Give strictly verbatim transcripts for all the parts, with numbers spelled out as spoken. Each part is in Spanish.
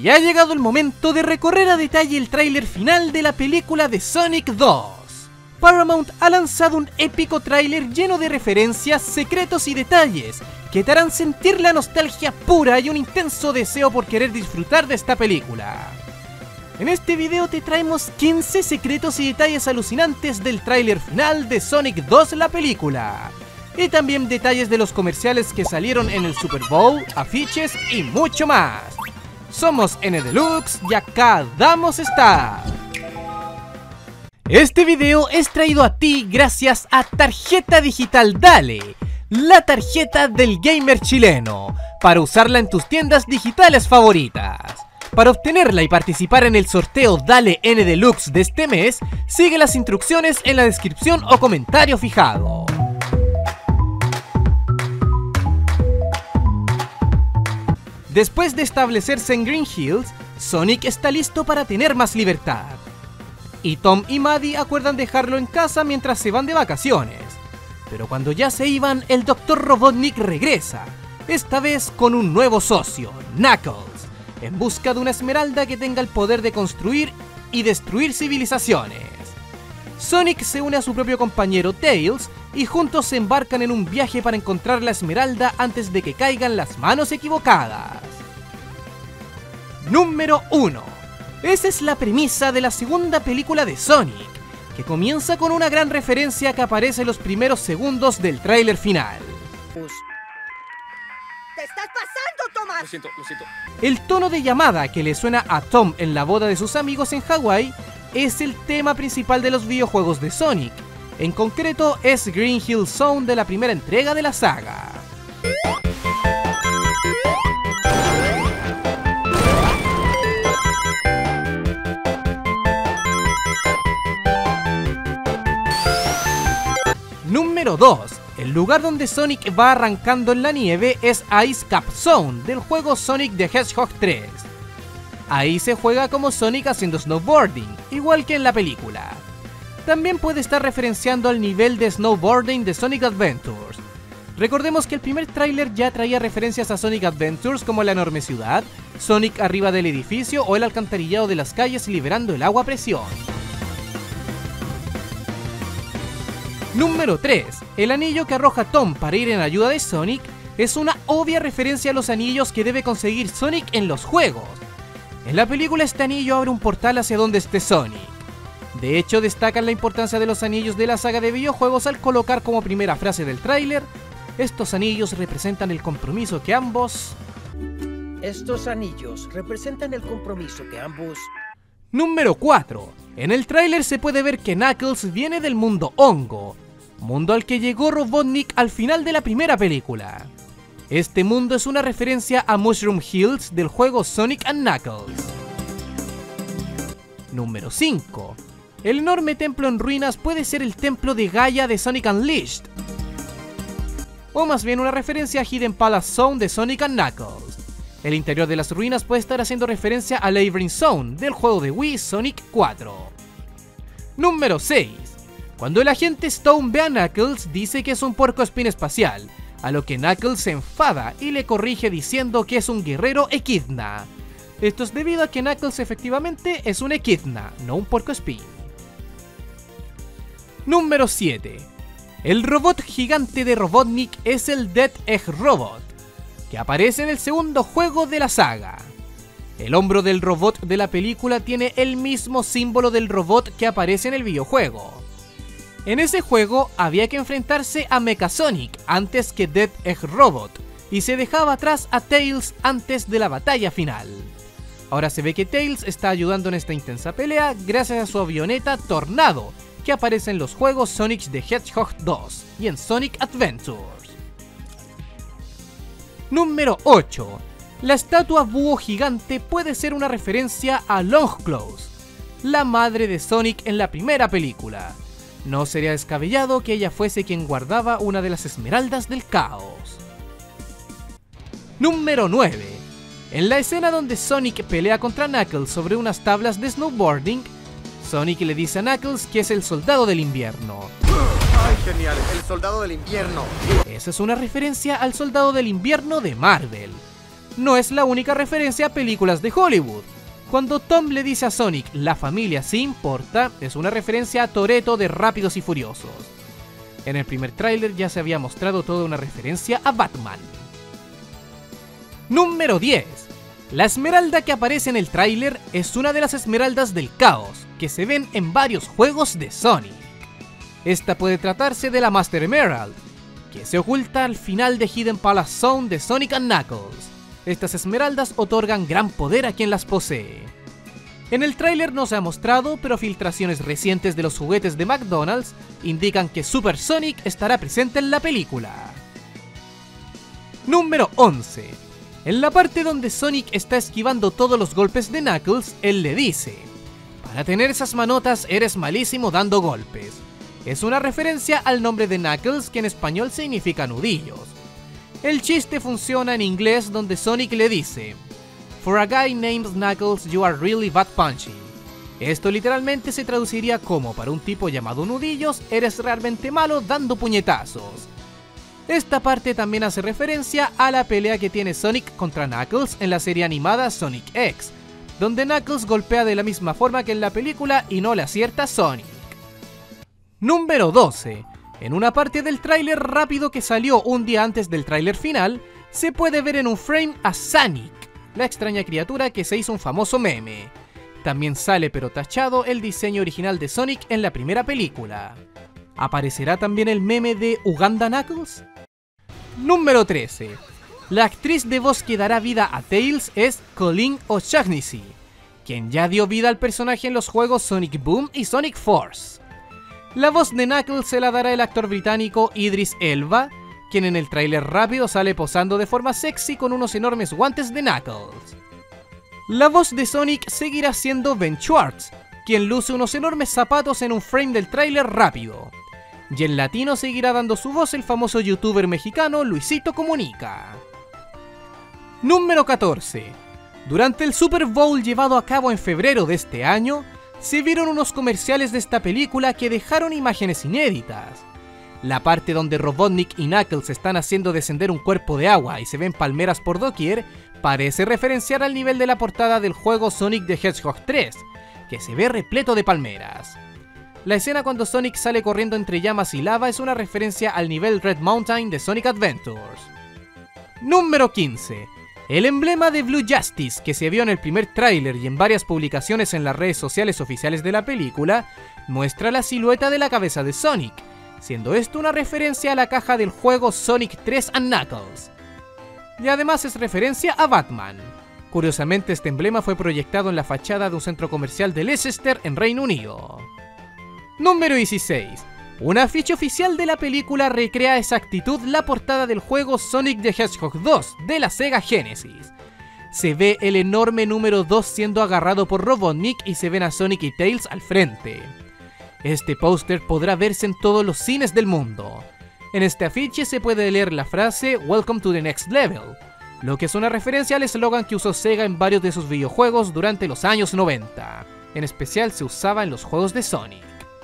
Y ha llegado el momento de recorrer a detalle el tráiler final de la película de Sonic dos. Paramount ha lanzado un épico tráiler lleno de referencias, secretos y detalles que te harán sentir la nostalgia pura y un intenso deseo por querer disfrutar de esta película. En este video te traemos quince secretos y detalles alucinantes del tráiler final de Sonic dos la película. Y también detalles de los comerciales que salieron en el Super Bowl, afiches y mucho más. Somos N Deluxe y acá damos start. Este video es traído a ti gracias a Tarjeta Digital Dale, la tarjeta del gamer chileno, para usarla en tus tiendas digitales favoritas. Para obtenerla y participar en el sorteo Dale N Deluxe de este mes, sigue las instrucciones en la descripción o comentario fijado. Después de establecerse en Green Hills, Sonic está listo para tener más libertad. Y Tom y Maddie acuerdan dejarlo en casa mientras se van de vacaciones. Pero cuando ya se iban, el doctor Robotnik regresa, esta vez con un nuevo socio, Knuckles, en busca de una esmeralda que tenga el poder de construir y destruir civilizaciones. Sonic se une a su propio compañero Tails y juntos se embarcan en un viaje para encontrar la esmeralda antes de que caigan las manos equivocadas. Número uno. Esa es la premisa de la segunda película de Sonic, que comienza con una gran referencia que aparece en los primeros segundos del tráiler final. ¡Te estás pasando, Tomás! Lo siento, lo siento. El tono de llamada que le suena a Tom en la boda de sus amigos en Hawái es el tema principal de los videojuegos de Sonic. En concreto es Green Hill Zone de la primera entrega de la saga. Número dos. El lugar donde Sonic va arrancando en la nieve es Ice Cap Zone del juego Sonic the Hedgehog tres. Ahí se juega como Sonic haciendo snowboarding, igual que en la película. También puede estar referenciando al nivel de snowboarding de Sonic Adventures. Recordemos que el primer tráiler ya traía referencias a Sonic Adventures como la enorme ciudad, Sonic arriba del edificio o el alcantarillado de las calles liberando el agua a presión. Número tres. El anillo que arroja Tom para ir en ayuda de Sonic es una obvia referencia a los anillos que debe conseguir Sonic en los juegos. En la película este anillo abre un portal hacia donde esté Sonic. De hecho, destacan la importancia de los anillos de la saga de videojuegos al colocar como primera frase del tráiler: estos anillos representan el compromiso que ambos... Estos anillos representan el compromiso que ambos... Número cuatro. En el tráiler se puede ver que Knuckles viene del mundo hongo, mundo al que llegó Robotnik al final de la primera película. Este mundo es una referencia a Mushroom Hills del juego Sonic and Knuckles. Número cinco. El enorme templo en ruinas puede ser el templo de Gaia de Sonic Unleashed, o más bien una referencia a Hidden Palace Zone de Sonic and Knuckles. El interior de las ruinas puede estar haciendo referencia a Labyrinth Zone del juego de Wii Sonic cuatro. Número seis. Cuando el agente Stone ve a Knuckles, dice que es un puercoespín espacial, a lo que Knuckles se enfada y le corrige diciendo que es un guerrero Echidna. Esto es debido a que Knuckles efectivamente es un Echidna, no un puercoespín. Número siete. El robot gigante de Robotnik es el Death Egg Robot, que aparece en el segundo juego de la saga. El hombro del robot de la película tiene el mismo símbolo del robot que aparece en el videojuego. En ese juego había que enfrentarse a Mechasonic antes que Death Egg Robot, y se dejaba atrás a Tails antes de la batalla final. Ahora se ve que Tails está ayudando en esta intensa pelea gracias a su avioneta Tornado, que aparece en los juegos Sonic the Hedgehog dos y en Sonic Adventures. Número ocho. La estatua búho gigante puede ser una referencia a Longclaws, la madre de Sonic en la primera película. No sería descabellado que ella fuese quien guardaba una de las esmeraldas del caos. Número nueve. En la escena donde Sonic pelea contra Knuckles sobre unas tablas de snowboarding, Sonic le dice a Knuckles que es el soldado del invierno. ¡Ay, genial! ¡El soldado del invierno! Esa es una referencia al soldado del invierno de Marvel. no es la única referencia a películas de Hollywood. Cuando Tom le dice a Sonic, la familia sí importa, es una referencia a Toretto de Rápidos y Furiosos. En el primer tráiler ya se había mostrado toda una referencia a Batman. Número diez. La esmeralda que aparece en el tráiler es una de las esmeraldas del caos, que se ven en varios juegos de Sonic. Esta puede tratarse de la Master Emerald, que se oculta al final de Hidden Palace Zone de Sonic and Knuckles. Estas esmeraldas otorgan gran poder a quien las posee. En el tráiler no se ha mostrado, pero filtraciones recientes de los juguetes de McDonald's indican que Super Sonic estará presente en la película. Número once. En la parte donde Sonic está esquivando todos los golpes de Knuckles, él le dice: para tener esas manotas eres malísimo dando golpes. Es una referencia al nombre de Knuckles, que en español significa nudillos. El chiste funciona en inglés, donde Sonic le dice: for a guy named Knuckles you are really bad punching. Esto literalmente se traduciría como: para un tipo llamado Nudillos eres realmente malo dando puñetazos. Esta parte también hace referencia a la pelea que tiene Sonic contra Knuckles en la serie animada Sonic X, donde Knuckles golpea de la misma forma que en la película y no le acierta a Sonic. Número doce. En una parte del tráiler rápido que salió un día antes del tráiler final, se puede ver en un frame a Sonic, la extraña criatura que se hizo un famoso meme. También sale pero tachado el diseño original de Sonic en la primera película. ¿Aparecerá también el meme de Uganda Knuckles? Número trece. La actriz de voz que dará vida a Tails es Colleen O'Shaughnessy, quien ya dio vida al personaje en los juegos Sonic Boom y Sonic Force. La voz de Knuckles se la dará el actor británico Idris Elba, quien en el tráiler rápido sale posando de forma sexy con unos enormes guantes de Knuckles. La voz de Sonic seguirá siendo Ben Schwartz, quien luce unos enormes zapatos en un frame del tráiler rápido. Y en latino seguirá dando su voz el famoso youtuber mexicano Luisito Comunica. Número catorce. Durante el Super Bowl llevado a cabo en febrero de este año, se vieron unos comerciales de esta película que dejaron imágenes inéditas. La parte donde Robotnik y Knuckles están haciendo descender un cuerpo de agua y se ven palmeras por doquier, parece referenciar al nivel de la portada del juego Sonic the Hedgehog tres, que se ve repleto de palmeras. La escena cuando Sonic sale corriendo entre llamas y lava es una referencia al nivel Red Mountain de Sonic Adventures. Número quince. El emblema de Blue Justice, que se vio en el primer tráiler y en varias publicaciones en las redes sociales oficiales de la película, muestra la silueta de la cabeza de Sonic, siendo esto una referencia a la caja del juego Sonic tres and Knuckles. Y además es referencia a Batman. Curiosamente, este emblema fue proyectado en la fachada de un centro comercial de Leicester, en Reino Unido. Número dieciséis. Un afiche oficial de la película recrea a exactitud la portada del juego Sonic the Hedgehog dos de la Sega Genesis. Se ve el enorme número dos siendo agarrado por Robotnik y se ven a Sonic y Tails al frente. Este póster podrá verse en todos los cines del mundo. En este afiche se puede leer la frase Welcome to the Next Level, lo que es una referencia al eslogan que usó Sega en varios de sus videojuegos durante los años noventa. En especial se usaba en los juegos de Sonic.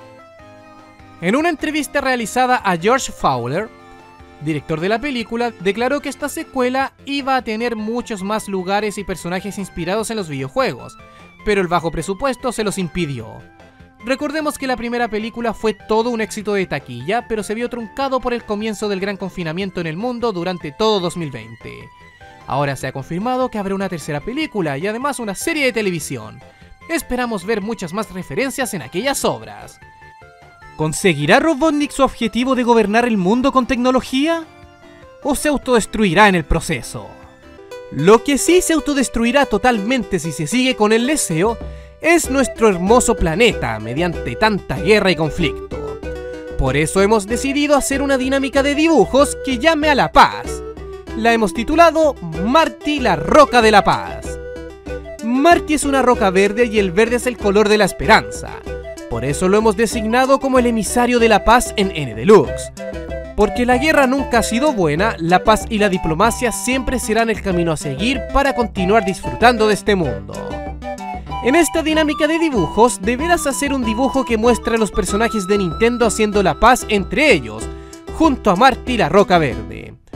En una entrevista realizada a George Fowler, director de la película, declaró que esta secuela iba a tener muchos más lugares y personajes inspirados en los videojuegos, pero el bajo presupuesto se los impidió. Recordemos que la primera película fue todo un éxito de taquilla, pero se vio truncado por el comienzo del gran confinamiento en el mundo durante todo dos mil veinte. Ahora se ha confirmado que habrá una tercera película y además una serie de televisión. Esperamos ver muchas más referencias en aquellas obras. ¿Conseguirá Robotnik su objetivo de gobernar el mundo con tecnología? ¿O se autodestruirá en el proceso? Lo que sí se autodestruirá totalmente si se sigue con el deseo es nuestro hermoso planeta mediante tanta guerra y conflicto. Por eso hemos decidido hacer una dinámica de dibujos que llame a la paz. La hemos titulado Marty, la roca de la paz. Marty es una roca verde y el verde es el color de la esperanza. Por eso lo hemos designado como el emisario de la paz en N Deluxe. Porque la guerra nunca ha sido buena, la paz y la diplomacia siempre serán el camino a seguir para continuar disfrutando de este mundo. En esta dinámica de dibujos, deberás hacer un dibujo que muestre a los personajes de Nintendo haciendo la paz entre ellos, junto a Marty, la roca verde.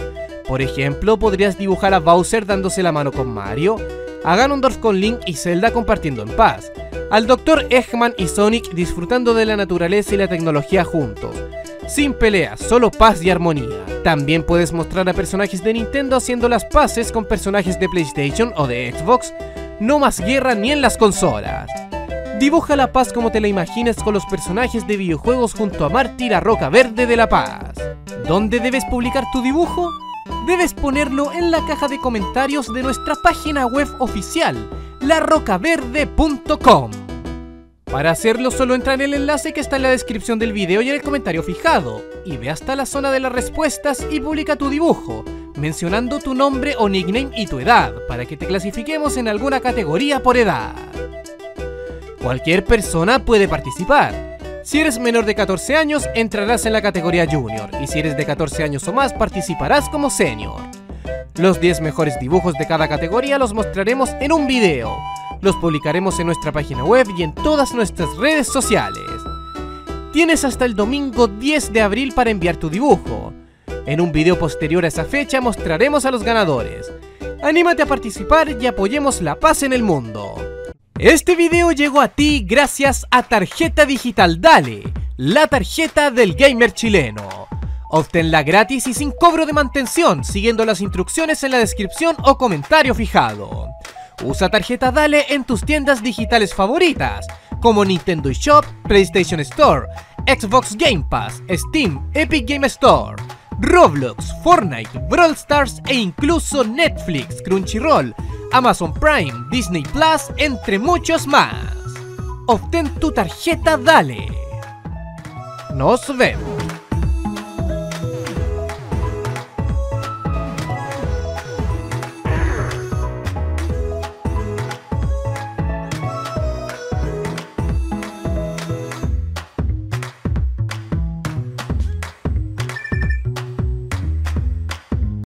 Por ejemplo, podrías dibujar a Bowser dándose la mano con Mario, a Ganondorf con Link y Zelda compartiendo en paz, al doctor Eggman y Sonic disfrutando de la naturaleza y la tecnología juntos, sin peleas, solo paz y armonía. También puedes mostrar a personajes de Nintendo haciendo las paces con personajes de PlayStation o de Xbox. No más guerra ni en las consolas. Dibuja la paz como te la imaginas con los personajes de videojuegos junto a Marty, la Roca Verde de la Paz. ¿Dónde debes publicar tu dibujo? Debes ponerlo en la caja de comentarios de nuestra página web oficial, la roca verde punto com. Para hacerlo, solo entra en el enlace que está en la descripción del video y en el comentario fijado, y ve hasta la zona de las respuestas y publica tu dibujo, mencionando tu nombre o nickname y tu edad, para que te clasifiquemos en alguna categoría por edad. Cualquier persona puede participar. Si eres menor de catorce años, entrarás en la categoría Junior, y si eres de catorce años o más, participarás como Senior. Los diez mejores dibujos de cada categoría los mostraremos en un video. Los publicaremos en nuestra página web y en todas nuestras redes sociales. Tienes hasta el domingo diez de abril para enviar tu dibujo. En un video posterior a esa fecha mostraremos a los ganadores. Anímate a participar y apoyemos la paz en el mundo. Este video llegó a ti gracias a Tarjeta Digital Dale, la tarjeta del gamer chileno. Obténla gratis y sin cobro de mantención, siguiendo las instrucciones en la descripción o comentario fijado. Usa Tarjeta Dale en tus tiendas digitales favoritas, como Nintendo eShop, PlayStation Store, Xbox Game Pass, Steam, Epic Game Store, Roblox, Fortnite, Brawl Stars e incluso Netflix, Crunchyroll, Amazon Prime, Disney Plus, entre muchos más. Obtén tu tarjeta Dale. Nos vemos.